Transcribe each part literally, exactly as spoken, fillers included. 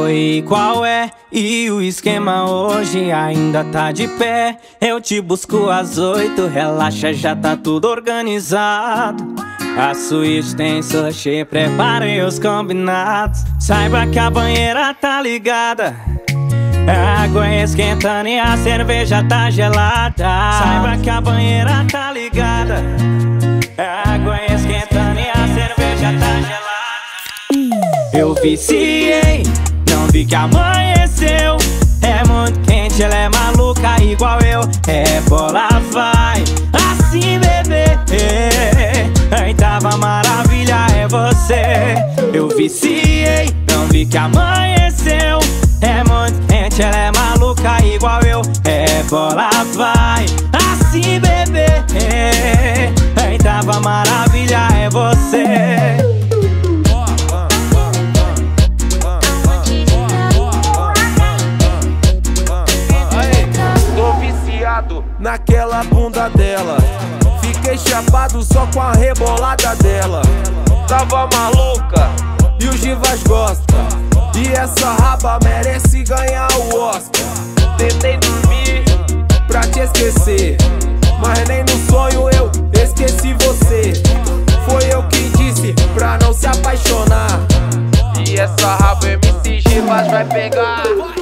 Oi, qual é? E o esquema hoje ainda tá de pé. Eu te busco às oito, relaxa, já tá tudo organizado. A suíte tem sushi, preparei os combinados. Saiba que a banheira tá ligada, a água esquentando e a cerveja tá gelada. Saiba que a banheira tá ligada, a água esquentando e a cerveja tá gelada. Eu viciei, não vi que amanheceu. É muito quente, ela é maluca igual eu. É bola, vai, assim bebê. Oitava maravilha é você. Eu viciei, não vi que amanheceu. É muito quente, ela é maluca igual eu. É bola, vai, assim bebê. Oitava maravilha é você. Naquela bunda dela, fiquei chapado só com a rebolada dela. Tava maluca e o Givas gosta, e essa raba merece ganhar o Oscar. Tentei dormir pra te esquecer, mas nem no sonho eu esqueci você. Foi eu que disse pra não se apaixonar, e essa raba M C Givas vai pegar.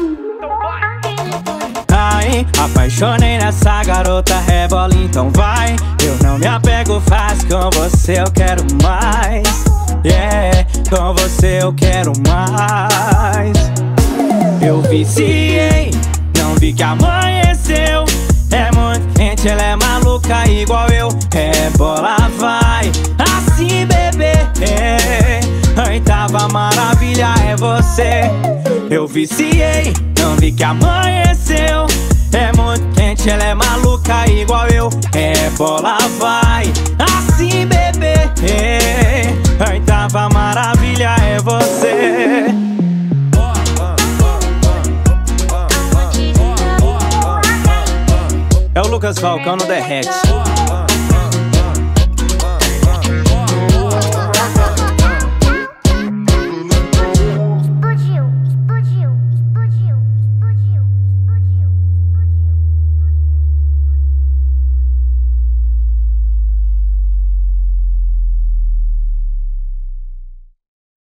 Ai, apaixonei nessa garota, rebola, então vai. Eu não me apego fácil, com você eu quero mais. Yeah, com você eu quero mais. Eu viciei, não vi que amanheceu. É muito quente, ela é maluca igual eu. É bola, vai, assim bebê. Oitava maravilha é você. Eu viciei, não vi que amanheceu. É muito quente, ela é maluca igual eu. É bola, vai, assim bebê. Oitava maravilha é você. É o Lucas Falcão no derrete.